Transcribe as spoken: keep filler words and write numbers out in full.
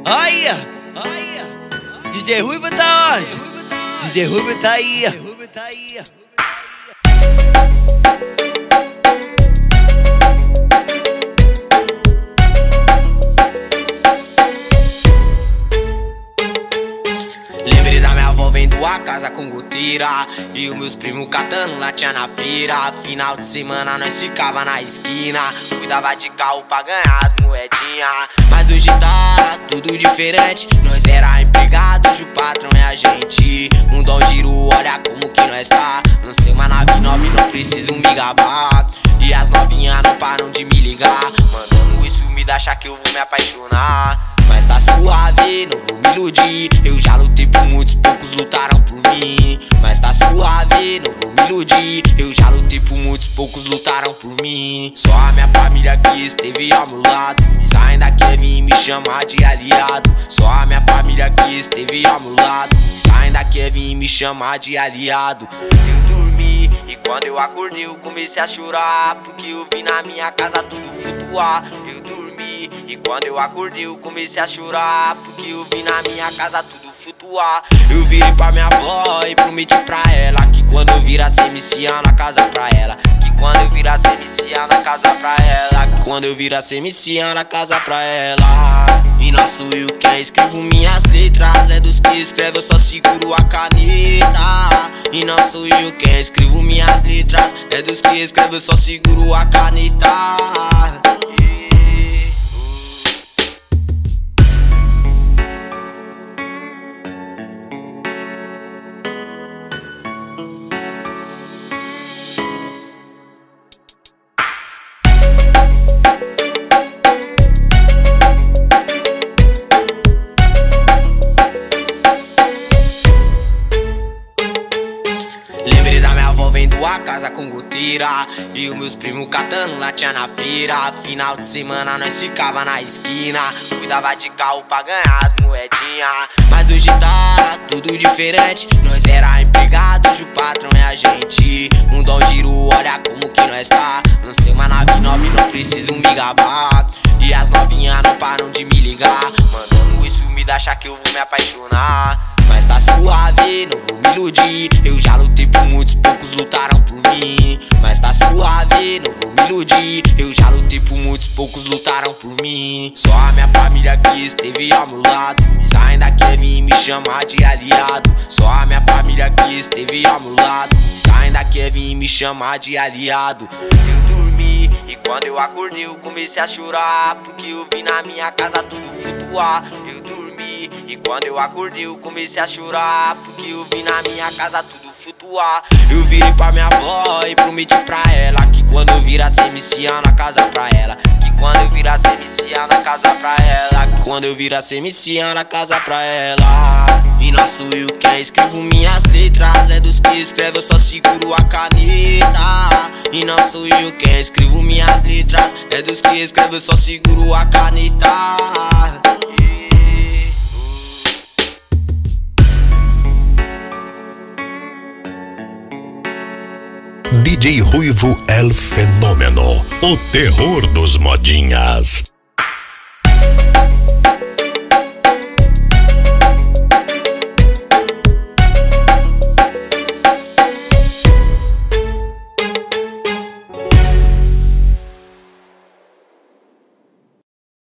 Aí, aí, D J Ruivo tá onde? D J Ruivo tá aí. Lembrei da minha avó vendo a casa com goteira e os meus primos catando latinha na feira. Final de semana nós ficava na esquina, cuidava de carro pra ganhar as moedinhas. Mas hoje tá tudo diferente, nós era empregados, o patrão é a gente. Mundão giro, olha como que nós tá. Lancei uma nave nova e não preciso me gabar, e as novinhas não param de me ligar, mandando isso me dá achar que eu vou me apaixonar. Mas tá suave, não vou me iludir, eu já lutei por muitos, poucos lutaram por mim. Mas tá suave, não vou me iludir, eu já lutei por muitos, poucos lutaram por mim. Só a minha família que esteve ao meu lado, eles ainda quer vir me chamar de aliado. Só a minha família que esteve ao meu lado, eles ainda quer vir me chamar de aliado. Eu dormi e quando eu acordei eu comecei a chorar, porque eu vi na minha casa tudo flutuar. Eu dormi e quando eu acordei eu comecei a chorar, porque eu vi na minha casa tudo flutuar. Eu virei pra minha avó e prometi pra ela que quando eu virasse M C na casa pra ela, que quando eu virasse M C na casa pra ela, que quando eu virasse M C na casa pra ela. E não sou eu quem escrevo minhas letras, é dos que escreve, eu só seguro a caneta. E não sou eu quem escrevo minhas letras, é dos que escreve, eu só seguro a caneta. Lembrei da minha avó vendo a casa com goteira e os meus primos catando latinha na feira. Final de semana nós ficava na esquina, cuidava de carro pra ganhar as moedinhas. Mas hoje tá tudo diferente, nós era empregados, o patrão é a gente. Mundão giro, olha como que nós tá. Lancei uma nave nova e não preciso me gabar, e as novinhas não param de me ligar, mandando isso me dá achar que eu vou me apaixonar. Mas tá suave, não vou me iludir, eu já lutei por muitos, poucos lutaram por mim. Mas tá suave, não vou me iludir, eu já lutei por muitos, poucos lutaram por mim. Só a minha família que esteve ao meu lado, eles ainda quer vir me chamar de aliado. Só a minha família que esteve ao meu lado, eles ainda quer vir me chamar de aliado. Eu dormi e quando eu acordei eu comecei a chorar, porque eu vi na minha casa tudo flutuar. Eu dormi e quando eu acordei eu comecei a chorar, porque eu vi na minha casa tudo flutuar. Eu virei pra minha avó e prometi pra ela que quando eu virasse M C na casa pra ela, que quando eu virasse M C na casa pra ela, que quando eu virasse M C na casa pra ela. E não sou eu quem escrevo minhas letras, é dos que escreve, eu só seguro a caneta. E não sou eu quem escrevo minhas letras, é dos que escreve, eu só seguro a caneta. D J Ruivo El Fenômeno, o terror dos modinhas.